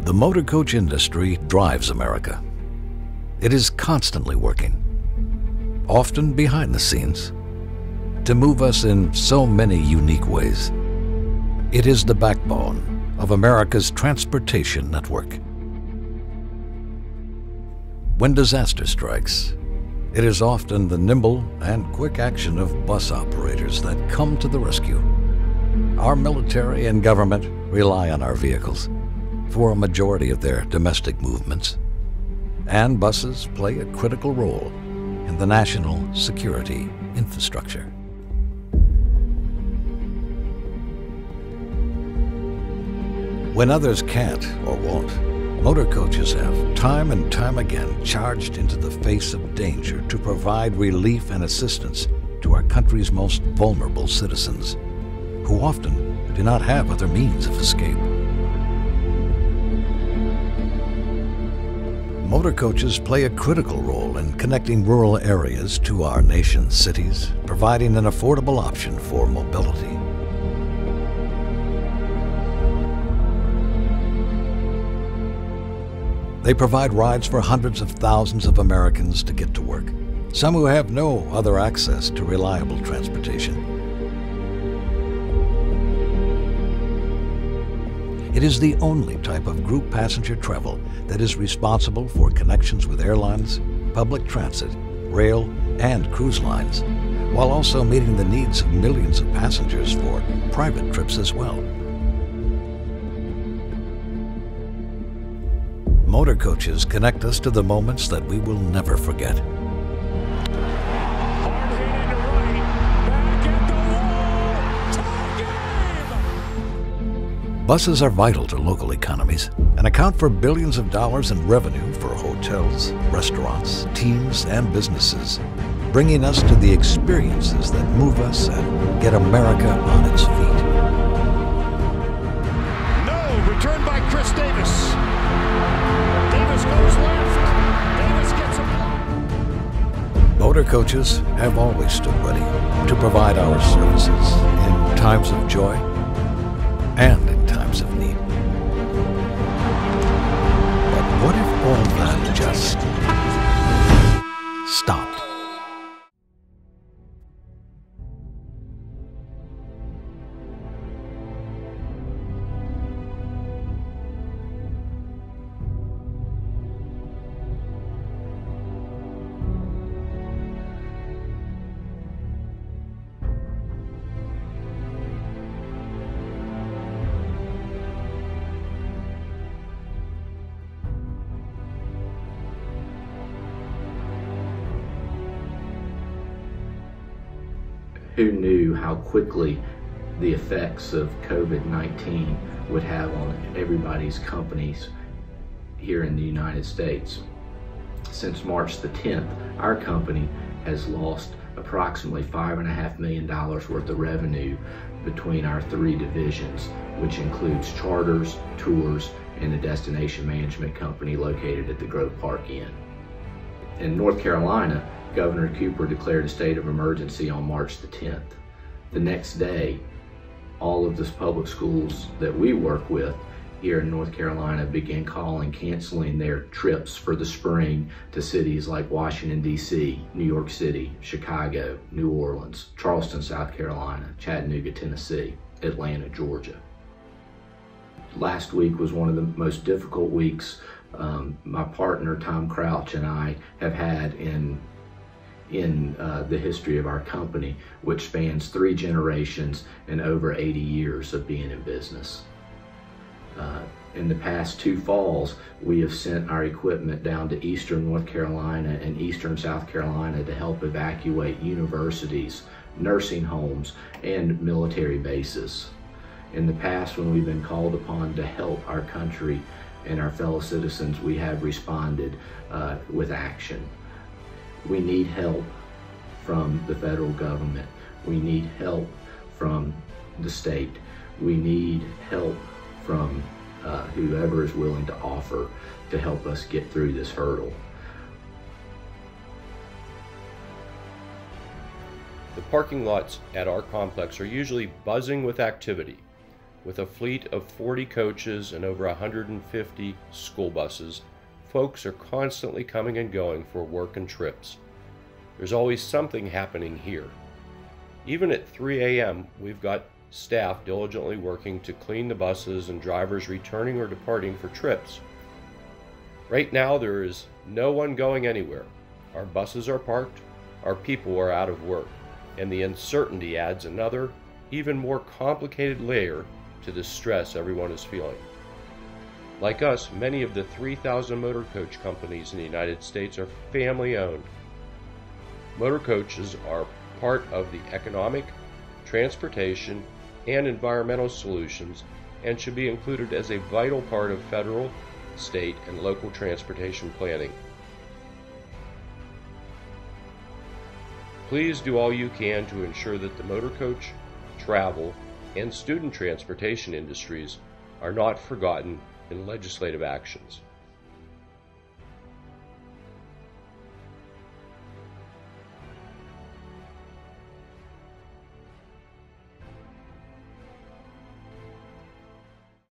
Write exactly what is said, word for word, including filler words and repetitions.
The motor coach industry drives America. It is constantly working, often behind the scenes, to move us in so many unique ways. It is the backbone of America's transportation network. When disaster strikes, it is often the nimble and quick action of bus operators that come to the rescue. Our military and government rely on our vehicles for a majority of their domestic movements, and buses play a critical role in the national security infrastructure. When others can't or won't, motor coaches have time and time again charged into the face of danger to provide relief and assistance to our country's most vulnerable citizens, who often do not have other means of escape. Motor coaches play a critical role in connecting rural areas to our nation's cities, providing an affordable option for mobility. They provide rides for hundreds of thousands of Americans to get to work, some who have no other access to reliable transportation. It is the only type of group passenger travel that is responsible for connections with airlines, public transit, rail, and cruise lines, while also meeting the needs of millions of passengers for private trips as well. Motor coaches connect us to the moments that we will never forget. Buses are vital to local economies and account for billions of dollars in revenue for hotels, restaurants, teams, and businesses, bringing us to the experiences that move us and get America on its feet. No, return by Chris Davis. Davis goes left. Davis gets a... Motor coaches have always stood ready to provide our services in times of joy and in times of need. But what if all that just stopped? Who knew how quickly the effects of COVID nineteen would have on everybody's companies here in the United States? Since March the tenth, our company has lost approximately five and a half million dollars worth of revenue between our three divisions, which includes charters, tours, and a destination management company located at the Grove Park Inn. In North Carolina, Governor Cooper declared a state of emergency on March the tenth. The next day, all of the public schools that we work with here in North Carolina began calling, canceling their trips for the spring to cities like Washington, D C, New York City, Chicago, New Orleans, Charleston, South Carolina, Chattanooga, Tennessee, Atlanta, Georgia. Last week was one of the most difficult weeks um, my partner, Tom Crouch, and I have had in in uh, the history of our company, which spans three generations and over eighty years of being in business. Uh, in the past two falls, we have sent our equipment down to eastern North Carolina and eastern South Carolina to help evacuate universities, nursing homes, and military bases. In the past, when we've been called upon to help our country and our fellow citizens, we have responded uh, with action. We need help from the federal government. We need help from the state. We need help from uh, whoever is willing to offer to help us get through this hurdle. The parking lots at our complex are usually buzzing with activity. With a fleet of forty coaches and over one hundred fifty school buses, folks are constantly coming and going for work and trips. There's always something happening here. Even at three A M, we've got staff diligently working to clean the buses and drivers returning or departing for trips. Right now, there is no one going anywhere. Our buses are parked, our people are out of work, and the uncertainty adds another, even more complicated layer to the stress everyone is feeling. Like us, many of the three thousand motor coach companies in the United States are family-owned. Motor coaches are part of the economic, transportation, and environmental solutions and should be included as a vital part of federal, state, and local transportation planning. Please do all you can to ensure that the motor coach, travel, and student transportation industries are not forgotten in legislative actions.